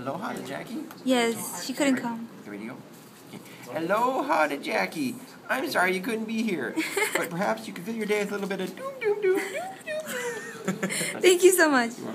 aloha to Jackie? Yes, she couldn't come. Ready to go? Okay. Aloha to Jackie. I'm sorry you couldn't be here, but perhaps you could fill your day with a little bit of doom doom doom doom doom. Thank you so much.